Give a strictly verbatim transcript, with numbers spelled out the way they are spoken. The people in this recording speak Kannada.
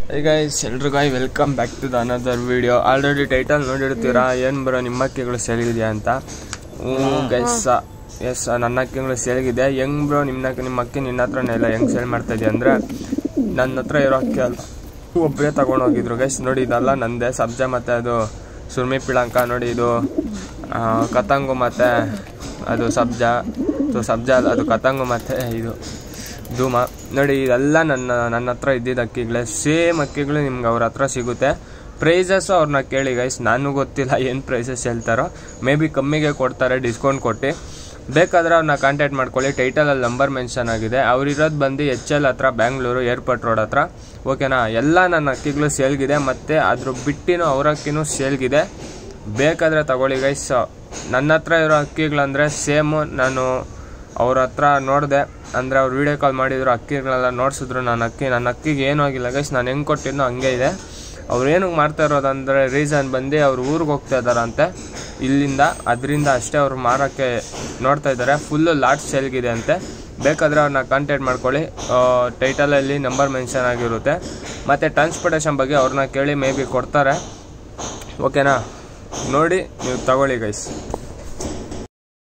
Hey guys, ಎಲ್ರಿಗೂ welcome back to the another video. Already title ನೋಡಿರ್ತೀರಾ, ಏನು ಬ್ರೋ ನಿಮ್ಮ ಅಕ್ಕಿಗಳು ಸೇಲ್ಗಿದೆಯಾ ಅಂತ. ಹ್ಞೂ ಗೈಸ್, ಎಸ್ ನನ್ನ ಅಕ್ಕಿಗಳು ಸೇಲ್ಗಿದೆ. ಹೆಂಗ್ ಬ್ರೋ ನಿಮ್ಮ ನಿಮ್ಮ ಅಕ್ಕಿ ನಿನ್ನ ಹತ್ರನೇ ಇಲ್ಲ, ಹೆಂಗೆ ಸೇಲ್ ಮಾಡ್ತಾ ಇದೆಯಾ ಅಂದರೆ, ನನ್ನ ಹತ್ರ ಇರೋ ಅಕ್ಕಿ ಅಲ್ಲ, ಒಬ್ಬರೇ ತೊಗೊಂಡೋಗಿದ್ರು ಗೈಸ್. ನೋಡಿ ಇದೆಲ್ಲ ನಂದೇ ಸಬ್ಜಾ ಮತ್ತು ಅದು ಸುರ್ಮಿ ಪಿಳಂಕ. ನೋಡಿ ಇದು ಕತಂಗು ಮತ್ತು ಅದು ಸಬ್ಜಾ ಸಬ್ಜಾ ಅದು ಕತಂಗು ಮತ್ತು ಇದು ಧೂಮ. ನೋಡಿ ಇದೆಲ್ಲ ನನ್ನ ನನ್ನ ಹತ್ರ ಇದ್ದಿದ್ದು ಅಕ್ಕಿಗಳೇ, ಸೇಮ್ ಅಕ್ಕಿಗಳು ನಿಮ್ಗೆ ಅವ್ರ ಹತ್ರ ಸಿಗುತ್ತೆ. ಪ್ರೈಸಸ್ಸು ಅವ್ರನ್ನ ಕೇಳಿ ಗೈಸ್, ನನಗೂ ಗೊತ್ತಿಲ್ಲ ಏನು ಪ್ರೈಸಸ್ ಹೇಳ್ತಾರೋ, ಮೇ ಬಿ ಕಮ್ಮಿಗೆ ಕೊಡ್ತಾರೆ ಡಿಸ್ಕೌಂಟ್ ಕೊಟ್ಟು. ಬೇಕಾದರೆ ಅವ್ರನ್ನ ಕಾಂಟ್ಯಾಕ್ಟ್ ಮಾಡ್ಕೊಳ್ಳಿ, ಟೈಟಲಲ್ಲಿ ನಂಬರ್ ಮೆನ್ಷನ್ ಆಗಿದೆ. ಅವ್ರಿರೋದು ಬಂದು ಎಚ್ ಎಲ್ ಹತ್ರ, ಬ್ಯಾಂಗ್ಳೂರು ಏರ್ಪೋರ್ಟ್ ರೋಡ್ ಹತ್ರ. ಓಕೆನಾ, ಎಲ್ಲ ನನ್ನ ಅಕ್ಕಿಗಳು ಸೇಲ್ಗಿದೆ, ಮತ್ತು ಅದ್ರ ಬಿಟ್ಟಿನೂ ಅವ್ರ ಅಕ್ಕಿನೂ ಸೇಲ್ಗಿದೆ. ಬೇಕಾದರೆ ತಗೊಳ್ಳಿ ಗೈಸ್. ನನ್ನ ಹತ್ರ ಇರೋ ಅಕ್ಕಿಗಳಂದರೆ ಸೇಮು ನಾನು ಅವ್ರ ಹತ್ರ ನೋಡಿದೆ, ಅಂದರೆ ಅವ್ರು ವೀಡಿಯೋ ಕಾಲ್ ಮಾಡಿದ್ರು, ಅಕ್ಕಿಗಳೆಲ್ಲ ನೋಡಿಸಿದ್ರು. ನನ್ನ ಅಕ್ಕಿ ನನ್ನ ಅಕ್ಕಿಗೆ ಏನೂ ಆಗಿಲ್ಲ ಗೈಸ್, ನಾನು ಹೆಂಗೆ ಕೊಟ್ಟಿದ್ನೋ ಹಂಗೆ ಇದೆ. ಅವ್ರು ಏನಕ್ಕೆ ಮಾಡ್ತಾ ಇರೋದಂದರೆ ರೀಸನ್ ಬಂದು ಅವ್ರು ಊರಿಗೆ ಹೋಗ್ತಾ ಇದ್ದಾರಂತೆ ಇಲ್ಲಿಂದ, ಅದರಿಂದ ಅಷ್ಟೇ ಅವ್ರು ಮಾರೋಕ್ಕೆ ನೋಡ್ತಾ ಇದ್ದಾರೆ. ಫುಲ್ಲು ಲಾಟ್ ಸೇಲ್ಗಿದೆ ಅಂತೆ. ಬೇಕಾದರೆ ಅವ್ರನ್ನ ಕಾಂಟ್ಯಾಕ್ಟ್ ಮಾಡ್ಕೊಳ್ಳಿ, ಟೈಟಲಲ್ಲಿ ನಂಬರ್ ಮೆನ್ಷನ್ ಆಗಿರುತ್ತೆ. ಮತ್ತು ಟ್ರಾನ್ಸ್ಪೋರ್ಟೇಷನ್ ಬಗ್ಗೆ ಅವ್ರನ್ನ ಕೇಳಿ ಮೇ ಬಿ ಕೊಡ್ತಾರೆ. ಓಕೆನಾ, ನೋಡಿ ನೀವು ತಗೊಳ್ಳಿ ಗೈಸ್.